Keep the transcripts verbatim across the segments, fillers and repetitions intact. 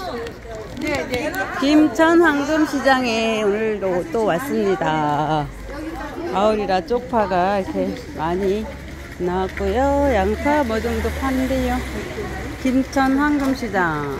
김천 황금시장에 오늘도 또 왔습니다. 가을이라 쪽파가 이렇게 많이 나왔고요. 양파 뭐 정도 파는데요. 김천 황금시장.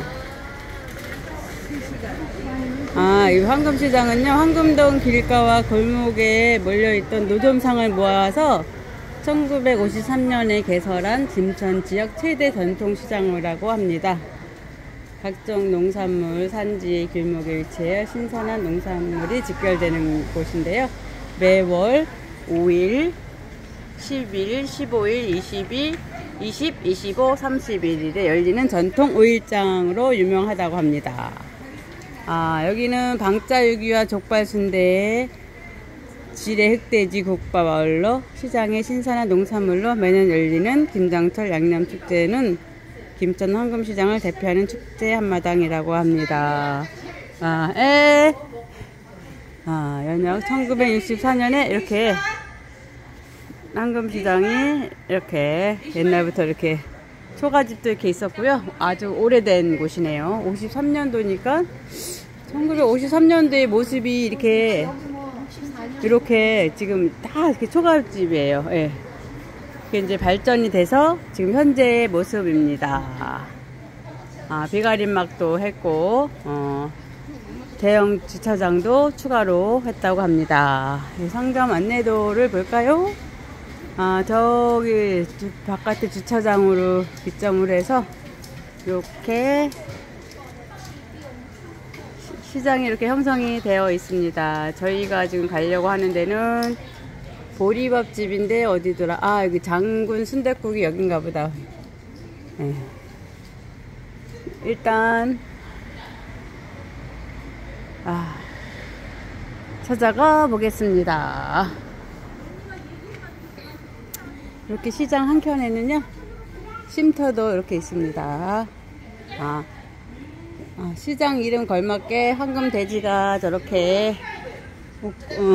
아, 이 황금시장은요, 황금동 길가와 골목에 몰려있던 노점상을 모아서 천구백오십삼 년에 개설한 김천 지역 최대 전통시장이라고 합니다. 각종 농산물 산지 길목에 위치해 신선한 농산물이 직결되는 곳인데요. 매월 오 일, 십 일, 십오 일, 이십 일, 이십, 이십오, 삼십일 일에 열리는 전통 오일장으로 유명하다고 합니다. 아, 여기는 방자유기와 족발순대, 지뢰 흑돼지 국밥 아울러 시장의 신선한 농산물로 매년 열리는 김장철 양념축제는 김천 황금시장을 대표하는 축제 한마당이라고 합니다. 아, 에, 아, 연역 천구백육십사 년에 이렇게 황금시장이 이렇게 옛날부터 이렇게 초가집도 이렇게 있었고요. 아주 오래된 곳이네요. 오십삼 년도니까 천구백오십삼 년도의 모습이 이렇게 이렇게 지금 다 이렇게 초가집이에요. 예. 그게 이제 발전이 돼서 지금 현재의 모습입니다. 아, 비가림막도 했고, 어, 대형 주차장도 추가로 했다고 합니다. 상점 안내도를 볼까요? 아, 저기 바깥에 주차장으로 기점으로 해서 이렇게 시장이 이렇게 형성이 되어 있습니다. 저희가 지금 가려고 하는 데는 보리밥집인데 어디더라? 아, 여기 장군 순댓국이 여긴가 보다. 네. 일단 아, 찾아가 보겠습니다. 이렇게 시장 한켠에는요, 쉼터도 이렇게 있습니다. 아, 아, 시장 이름 걸맞게 황금돼지가 저렇게 어,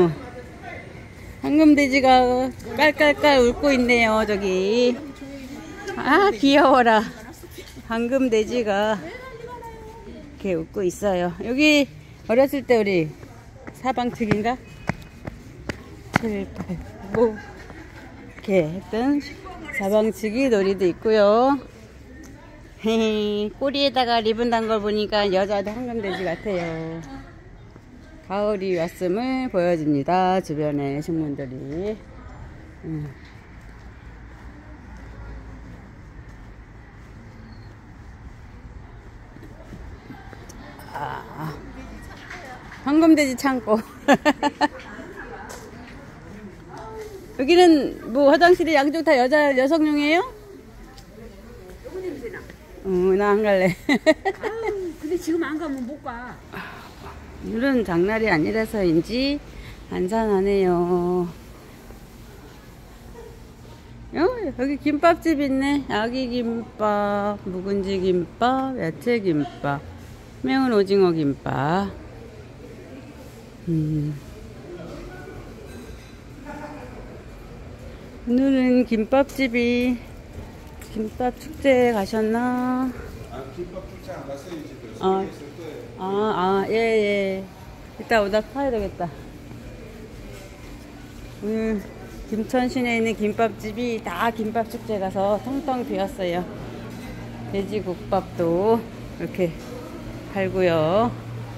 황금돼지가 깔깔깔 웃고 있네요. 저기. 아, 귀여워라. 황금돼지가 이렇게 웃고 있어요. 여기 어렸을 때 우리 사방특인가 칠, 팔, 오 이렇게 했던 사방치기 놀이도 있고요. 헤헤, 꼬리에다가 리본 단 걸 보니까 여자도 황금돼지 같아요. 가을이 왔음을 보여줍니다. 주변의 식물들이. 음. 아, 황금돼지 창고. 여기는 뭐 화장실이 양쪽 다 여자 여성용이에요? 요거 냄새나. 어, 나 안 갈래. 아유, 근데 지금 안 가면 못 가. 물은 장날이 아니라서인지 안산하네요. 어, 여기 김밥집 있네. 아기 김밥, 묵은지 김밥, 야채 김밥, 매운 오징어 김밥. 음. 오늘은 김밥집이 김밥 축제에 가셨나? 아, 김밥 축제 안 갔어요. 이제 아, 있을 거예요. 아, 아, 예, 예. 이따 오다 파야 되겠다. 오늘 김천 시내에 있는 김밥집이 다 김밥 축제 가서 텅텅 비었어요. 돼지국밥도 이렇게 팔고요.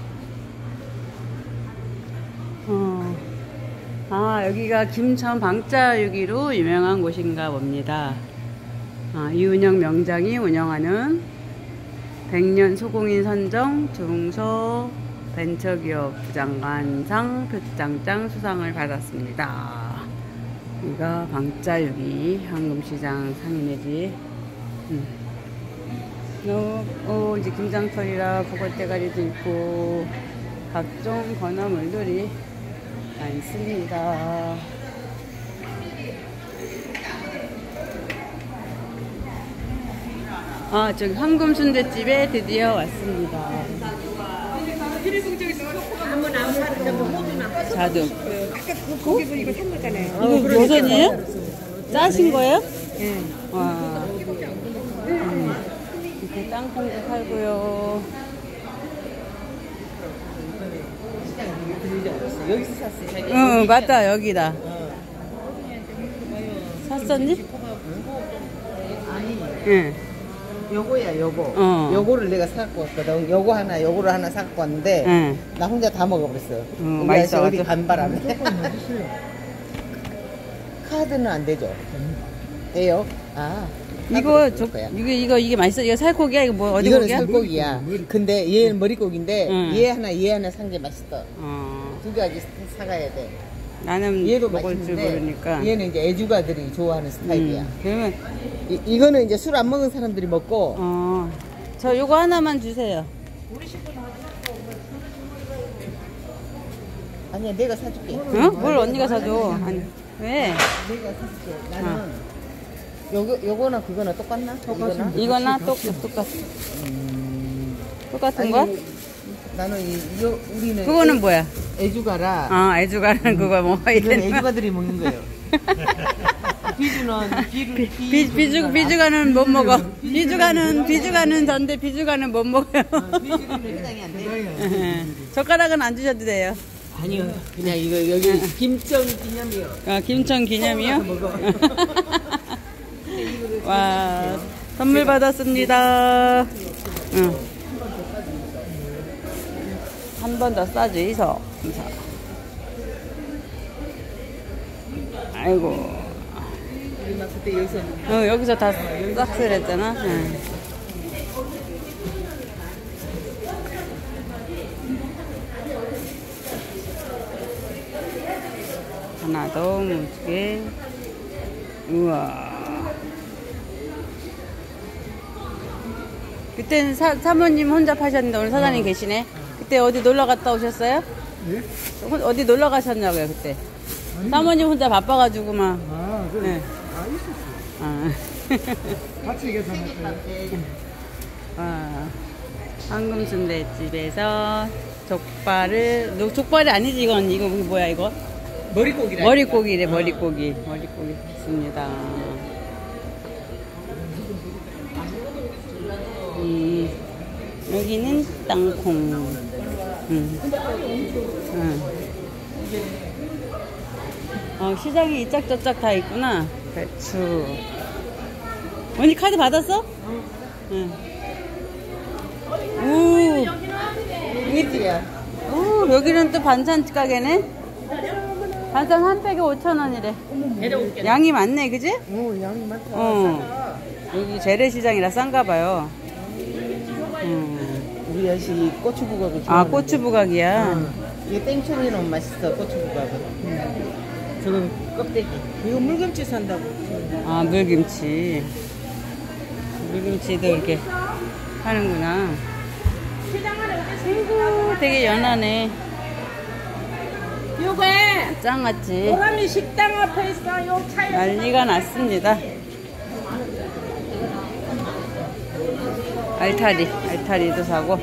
어. 아, 여기가 김천 방자유기로 유명한 곳인가 봅니다. 아, 이은영 명장이 운영하는 백년 소공인 선정 중소 벤처기업 부장관상 표창장 수상을 받았습니다. 여기가 방자유기 황금시장 상인회지. 음. 어, 어, 이제 김장철이라 보글대가리도 있고 각종 건어물들이 많습니다. 아, 저기 황금순대집에 드디어 왔습니다. 자두. 고기 분 이거 산 거잖아요. 이거 버섯이에요? 짜신 거예요? 예. 와. 음. 이렇게 땅콩도 팔고요. 여기서 샀어. 자기. 응, 맞다, 여기다. 어. 샀었니? 아니, 응. 요거야, 요거. 어. 요거를 내가 사갖고 왔거든. 요거 하나, 요거를 하나 사갖고 왔는데, 응. 나 혼자 다 먹어버렸어. 음, 우리 아저씨 맛있어가지고. 어디 간 바람에. 카드는 안 되죠? 돼요? 아. 이거, 카드로 저, 쓸 거야. 이거, 이거, 이게 맛있어. 이거 살코기야? 이거 뭐, 어디 이거는 고기야? 살코기야. 근데 얘는 머리고기인데, 응. 얘 하나, 얘 하나 산 게 맛있어. 어, 두 가지 사가야 돼. 나는 얘도 먹을 줄 맛있는데, 모르니까. 얘는 이제 애주가들이 좋아하는 스타일이야. 음, 그러면, 이, 이거는 이제 술 안 먹은 사람들이 먹고, 어, 저 요거 하나만 주세요. 아니야, 내가 사줄게. 응? 뭘 언니가 사줘? 아니, 왜? 내가 사줄게. 나는, 요거, 요거나 그거나 똑같나? 이거나? 이거나 똑, 똑같, 똑같은 거? 아니, 나는 이, 요, 우리는. 그거는 애- 뭐야? 애주가라. 아, 애주가는 그거 먹어야 이건 되나? 애주가들이 먹는 거예요. 비주는, 비를, 비, 비주, 비주가는 못 먹어. 비주가는, 비주가는 전데 비주가는 못 먹어요. 비주는 해당이 안 돼. 젓가락은 안 주셔도 돼요. 아니요. 그냥 이거 여기 김정 기념이요. 아, 김천 기념이요? 와, 선물 받았습니다. 응. 한 번 더 싸주이소. 감사. 아이고. 우리 막 그때 여기서 어, 여기서 다 싹쓸 했잖아. 응. 하나 더 무지개. 우와. 그때는 사, 사모님 혼자 파셨는데 오늘 사장님 계시네. 그때 어디 놀러 갔다 오셨어요? 예? 혼- 어디 놀러 가셨냐고요 그때? 사모님 혼자 바빠가지고 막. 아, 그래. 네. 아, 있었어. 아. 같이 계산할까요? 아, 황금순대집에서 족발을, 너 족발이 아니지 이건. 이거 뭐야 이거? 머리고기라. 머리고기래. 머리고기. 머리고기 있습니다. 음, 여기는 땅콩. 음. 음. 어, 시장이 이짝저짝 다 있구나. 배추. 언니 카드 받았어? 응. 오, 이게 띠야. 오, 여기는 또 반찬 가게네? 반찬 한 팩에 오천 원이래. 양이 많네, 그지? 오, 양이 많다. 어. 여기 재래시장이라 싼가 봐요. 음. 우리 아저씨 고추부각을 아, 좋아하는데. 고추부각이야. 응. 이게 땡초로 해놓으면 맛있어, 고추부각은. 저건 껍데기. 이거 물김치 산다고. 아, 물김치. 물김치도 이렇게 하는구나. 아이고, 되게 연하네. 요게 짱같지. 호람이 식당 앞에 있어. 요 차에 난리가 났습니다. 알타리, 알타리도 사고.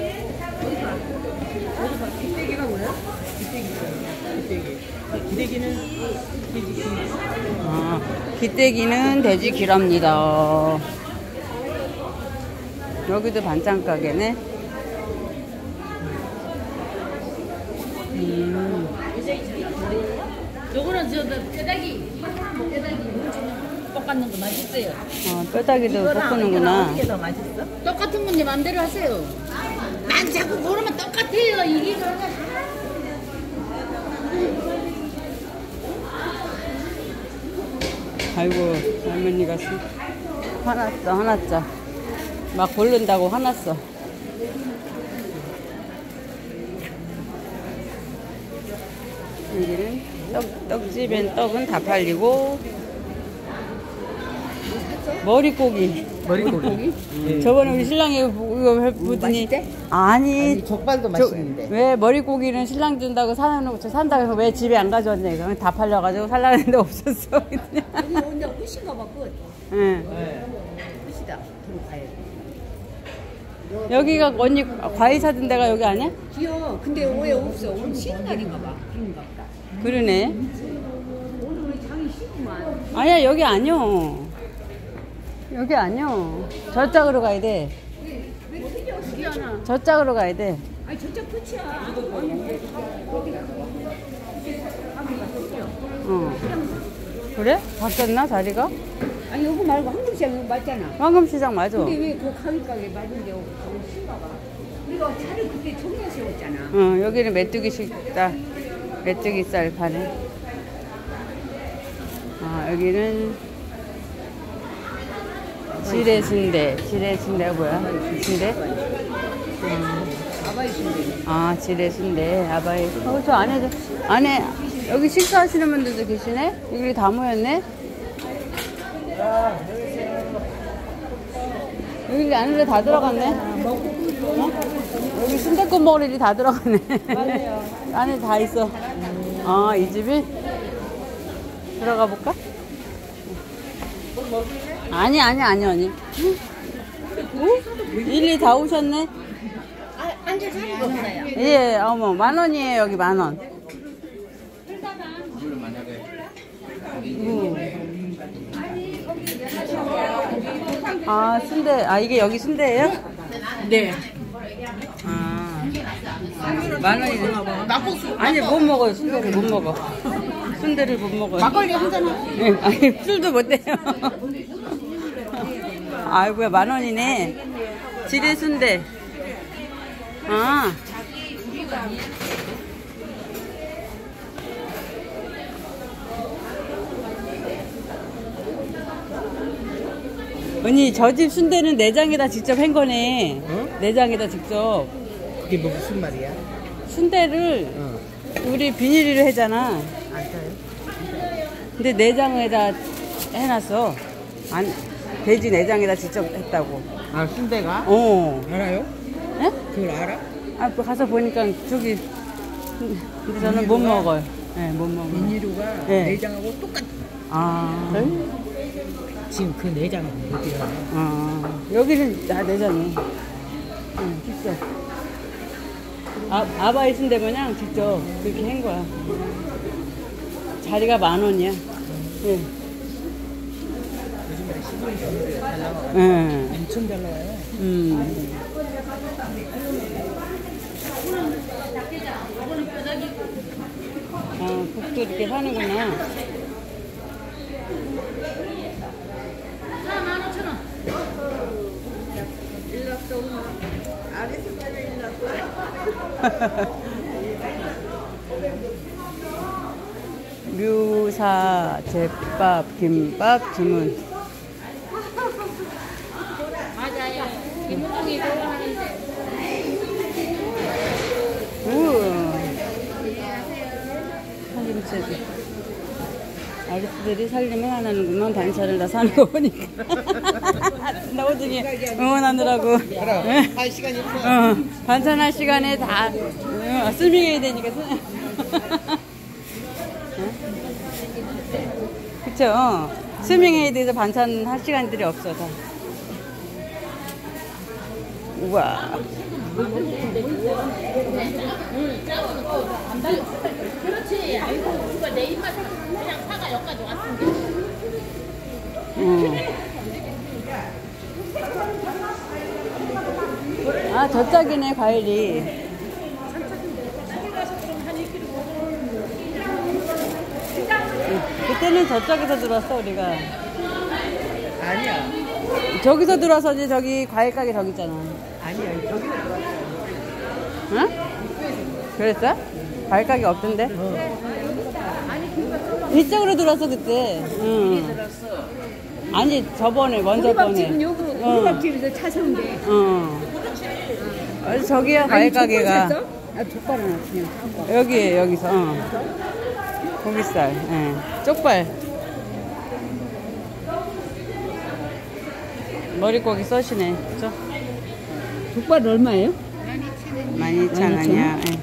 기대기가 뭐야? 기대기. 기대기. 기대기는 돼지. 아, 기대기는 돼지 기랍니다. 여기도 반찬 가게네. 음, 요거는 저 뼈다귀 뼈다귀 똑같은 거 맛있어요. 어, 뼈다귀도 볶는구나. 더 맛있어? 똑같은 건 내 맘대로 하세요. 난 자꾸 고르면 똑같아요. 이게 아이고, 할머니가 수- 화났어, 화났죠. 막 고른다고 화났어. 여기는 떡, 떡집엔 떡은 다 팔리고, 머리고기. 머리고기? 예. 저번에 우리 신랑이 이거 보더니 맛있대? 아니, 아니, 족발도 저- 맛있는데. 왜 머리고기는 신랑 준다고 사놓고 저 산다고 해서 왜 집에 안 가져왔냐 이거 다 팔려가지고 살라고 했는데 없었어. 그냥. 여기 혼자 끝인가 봐. 끝. 응. 네. 끝이다. 그럼 가야 돼. 여기가 언니 과일 사던 데가 여기 아니야? 귀여워. 근데 왜 없어? 오늘 쉬는 날인가 봐. 그런가 보다. 그러네. 오늘 우리 장이 쉬구만. 아니야 여기 아니요. 여기 아니요. 저쪽으로 가야 돼. 왜 크게 어떻게 하나? 저쪽으로 가야 돼. 아니 저쪽 끝이야. 어. 그래? 바뀌었나 자리가? 아니 여기 말고 한국시장 맞잖아. 황금시장 맞아. 근데 왜 그 가위 가게 맞은데 여기 신가 봐. 우리가 차를 그때 정리해 세웠잖아. 어, 여기는 메뚜기 식당, 메뚜기 쌀 파네. 아, 여기는 지레 순대. 지레 순대가 뭐야? 순대? 아바이 순대. 아, 지레 순대. 아바이. 어, 저 안에, 안에, 여기 식사하시는 분들도 계시네? 여기 다 모였네? 여기 안에 다 들어갔네? 어? 여기 순댓국 먹을 일이 다 들어갔네. 안에 다 있어. 아, 이 집이? 들어가 볼까? 아니, 아니, 아니, 아니. 어? 일일이 다 오셨네? 아, 앉을 자리가 없어요. 예, 어머, 만 원이에요, 여기 만 원. 음. 아, 순대, 아, 이게 여기 순대예요? 네. 아, 만 원이네. 아니, 못 먹어요, 순대를 못 먹어. 순대를 못 먹어요. 막걸리 한 잔 하고. 네, 아니, 술도 못 돼요. 아이고야, 만 원이네. 지리 순대. 아. 언니, 저 집 순대는 내장에다 직접 한 거네. 어? 내장에다 직접. 그게 뭐 무슨 말이야? 순대를 어. 우리 비닐이로 하잖아. 안 타요? 근데 내장에다 해놨어. 안, 돼지 내장에다 직접 했다고. 아, 순대가? 어. 알아요? 예? 그걸 알아? 아, 그 가서 보니까 저기. 근데 저는 못 먹어요. 네, 못 먹어요. 비닐루가 네. 내장하고 똑같아. 아. 지금 그 내장은 어디야? 아. 여기는 다 내장이. 응, 직접. 아, 아바이 순대 마냥 직접 그렇게 한 거야. 자리가 만 원이야. 예. 요즘에 시골이 점점 잘 나와가지고 예. 엄청 잘 나와요. 음. 아, 국도 이렇게 사는구나. 사만 오천 원. 묘사, 제밥, 김밥, 주문. 맞아요. 김뽕이 좋아하는데. 우. 살림채도. 아저씨들이 살림을 안 하는구만. 반찬을 다 사는 거 보니까. 나오중에 응원하느라고. 그럼 할 시간이 없어. 어, 반찬할 시간에 다 어, 스밍해야 되니까. 그쵸? 스밍해야 돼서 반찬 할 시간들이 없어, 다. 우와. 그렇지. 아이고, 누가 내 입맛 그냥 사가 여기까지 왔는데. 음. 아, 저 짝이네, 과일이. 그때는 저쪽에서 들어왔어, 우리가. 아니야. 저기서 들어와서지, 저기 과일 가게 저기 있잖아. 아니야. 저기 응? 그랬어? 과일 가게 없던데? 이쪽으로 들어왔어, 그때. 응. 아니, 저번에, 먼저 번에. 지금 여기 어. 우리밥집에서 차 세운데. 어. 어, 저기야, 과일 가게가. 아, 족발은 그냥 한 거. 여기에, 여기서. 어. 고기살, 예. 쪽발. 머릿고기 써시네. 그죠? 족발 얼마예요? 만 이천 원이야. 예.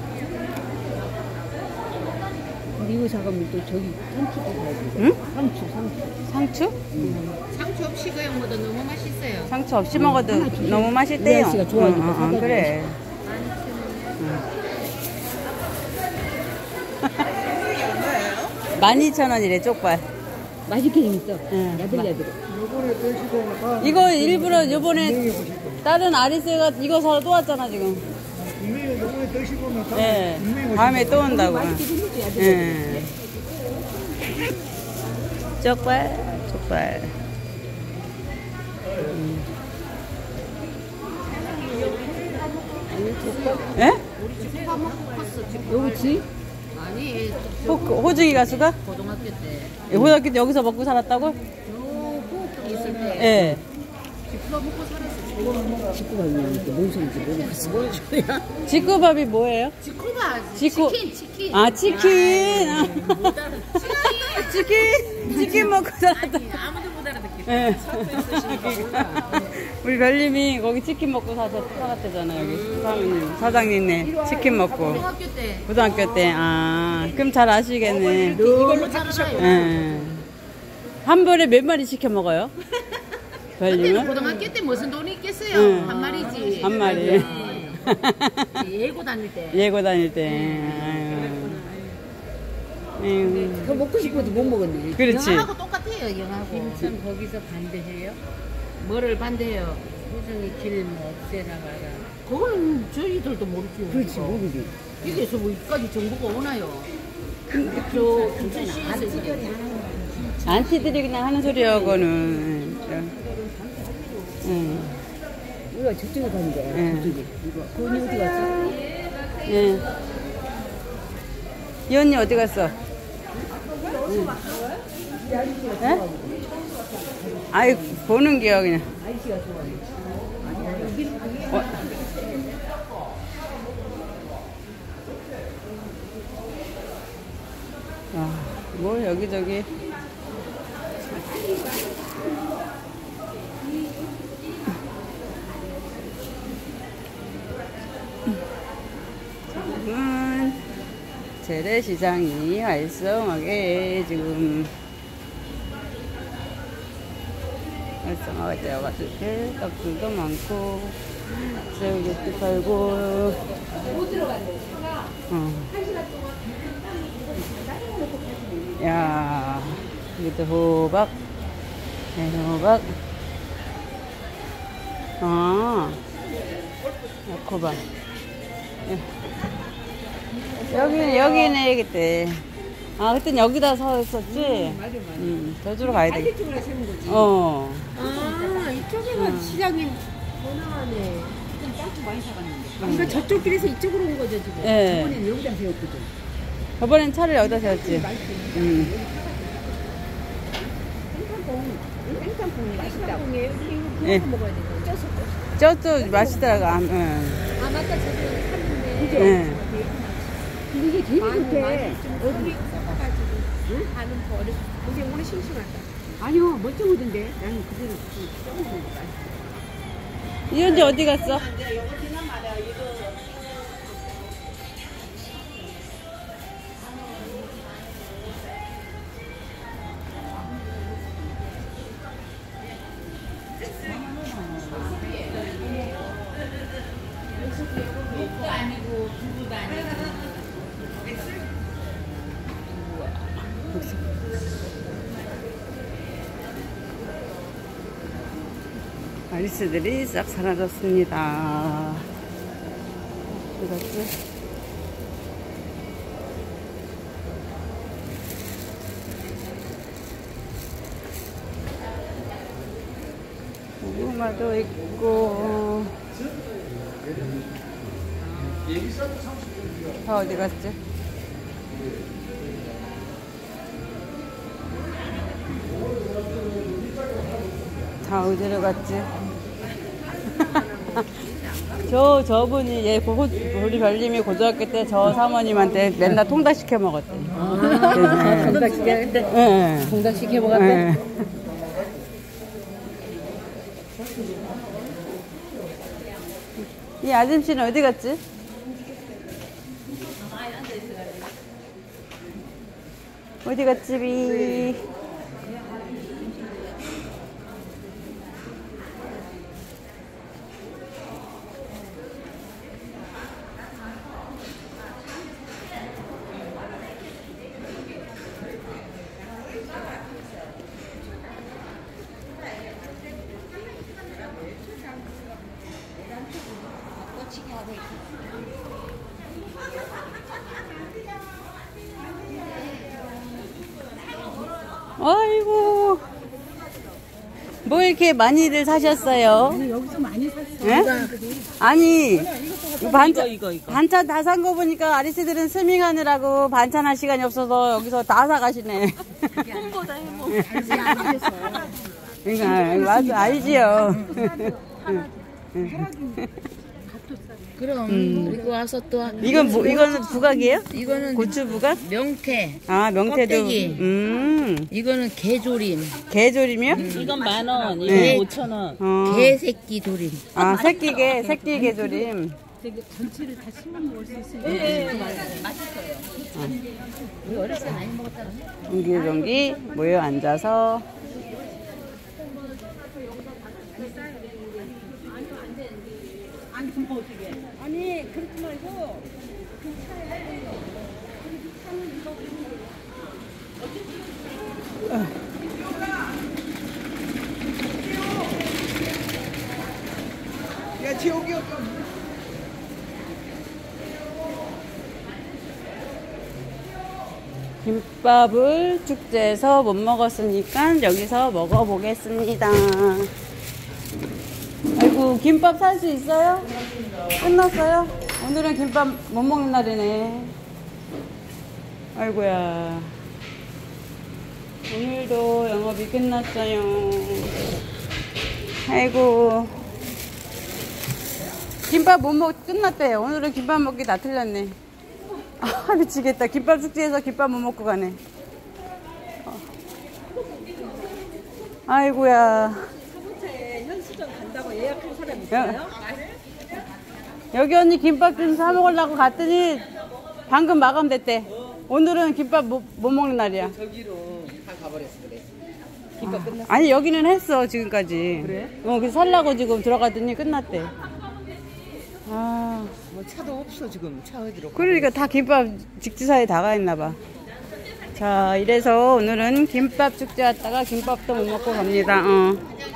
이거 잠깐만 또 저기 상추도 사야지. 응? 상추, 상추. 상추? 상추 없이 그냥 먹어도 너무 맛있어요. 상추 없이 먹어도 하나 주세요. 너무 맛있대요. 우리 아저씨가 좋아하니까 응, 응, 응, 사다 그래. 만 이천 원이래, 쪽발. 맛있게 생겼어. 응. 야들야들. 요번에 드시고 다 이거 일부러 요번에 유명해보실 다른 아리스가 이거 사러 또 왔잖아, 지금. 유명해 요번에 드시고 나 예. 유명해보실 다음에 또 온다고. 맛있게 생겼지, 야들. 예. 족발, 족발. 음. 예? 여기지? 아니, 호, 호중이 가수가? 고등학교 때. 예, 고등학교 때 여기서 먹고 살았다고? 요 호흡동 있을 때. 예. 집가 먹고 살았어. 식구가 있는데 뭔 소리인지 모르겠어. 뭔 소리야? 직구밥이 뭐예요? 지코바. 지코- 치킨, 치킨. 아, 치킨. 아, 못 알아. 치킨. 치킨 먹고 살았다. 아니, 아무도 못 알아듣겠다. 예. 있으시니까. 우리 별님이 거기 치킨 먹고 사서 살았대잖아, 여기. 사장님, 사장님네. 치킨 먹고. 고등학교 때. 고등학교 때. 아, 그럼 잘 아시겠네. 이걸로 살아요. 예. 한 번에 몇 마리 시켜 먹어요? 그때는 별님은? 고등학교 때 무슨 돈이 있겠어요? 응. 한 마리지. 한 마리. 예고 다닐 때. 예고 다닐 때. 아유. 아유. 더 먹고 싶어도 못 먹었네. 그렇지. 영하고 똑같아요, 영하고. 김천 거기서 반대해요? 뭐를 반대해요? 호중이 길뭐 없애나가라. 그건 저희들도 모르죠. 그렇지, 모르지. 여기서 뭐 여기까지 정보가 오나요? 저 김천시에서 이제 안티들이 그냥 하는 소리야, 그거는. 응. 우리가 저쪽에 가는 거야, 응. 저쪽에. 이거. 그 언니 어디 갔어? 예. 이 언니 어디 갔어? 예? 아이, 보는 게요, 그냥. 아이씨가 좋아해. 어. 아, 뭐, 여기저기. 지금은 재래시장이 활성하게 지금 활성화가 되어가지고 떡들도 많고 새우젓도 팔고 어. 야 이것도 호박 네, 호박 아 호박 예. 여기는 여기네 그때. 아 그땐 여기다 서 있었지. 응. 저쪽으로 가야 돼. 이쪽으로 세는 거지. 어. 아, 이쪽에가 시장이 번화하네. 좀 땅도 많이 사갔는데. 그러니까 저쪽 길에서 이쪽으로 온 거죠, 지금. 예. 저번에는 여기다 세웠거든. 저번엔 차를 여기다 세웠지. 응. 생선콩 맛있다고. 예. 먹어야 돼. 쪄서. 저도 맛있더라고. 아, 응. 아, 맞다. 저도 샀는데. 예. 근데 이게 되게 좋대. 어디 가가지고 가는 버릇. 이제 오늘 심심하다. 아니요, 멀쩡하던데. 나는 그대로 조금 먹는 거야. 이 언제 어디 갔어? 아리스들이 싹 사라졌습니다. 어디 갔지? 고구마도 있고. 다 어디 갔지? 다 어디로 갔지? 저, 저분이, 예, 고, 우리 별님이 고등학교 때 저 사모님한테 맨날 통닭 시켜 먹었대. 아, 통닭 시켰는데? 예. 통닭 시켜 먹었대? 예. 이 아줌씨는 어디 갔지? 어디 갔지, 비? 아이고. 뭐 이렇게 많이들 사셨어요? 여기서 많이 샀어. 예? 아니, 이거 반찬, 이거, 이거. 반찬 다 산 거 보니까 아리씨들은 스밍하느라고 반찬할 시간이 없어서 여기서 다 사가시네. 홍보다 해보. 그러니까, 맞아, 알지요. 그럼 음. 이거 와서 또 이건 뭐, 이거는 부각이에요? 이거는 고추 부각? 명태. 아, 명태도. 껍데기. 음, 이거는 개조림. 게조림이요? 이건 만 원, 이건 네. 오천 원. 어. 개새끼 조림. 아, 새끼게, 새끼 게조림. 전체를 다 씹어 먹을 수 있어요. 예, 예, 맛있어요. 우리 어렸을 때 많이 먹었다는. 옹기종기 모여 앉아서. 아니 그렇지 말고. 야, 지옥이 없 김밥을 축제에서 못 먹었으니까 여기서 먹어보겠습니다. 아이고, 김밥 살 수 있어요? 끝났어요? 오늘은 김밥 못 먹는 날이네. 아이고야. 오늘도 영업이 끝났어요. 아이고. 김밥 못 먹, 끝났대요. 오늘은 김밥 먹기 다 틀렸네. 아, 미치겠다. 김밥 축제에서 김밥 못 먹고 가네. 어. 아이고야. 사무차에 현수전 간다고 예약한 사람 있어요? 여기 언니 김밥 좀 사 먹으려고 갔더니 방금 마감됐대. 오늘은 김밥 못, 못 먹는 날이야. 저기로 다 가버렸어 그래. 김밥 끝났어. 아니, 여기는 했어, 지금까지. 그래? 어, 그래서 살라고 지금 들어갔더니 끝났대. 아. 뭐 차도 없어 지금 차 어디로? 그러니까 다 김밥 직지사에 다 가 있나 봐. 자, 이래서 오늘은 김밥 축제 왔다가 김밥도 못 먹고 갑니다. 어.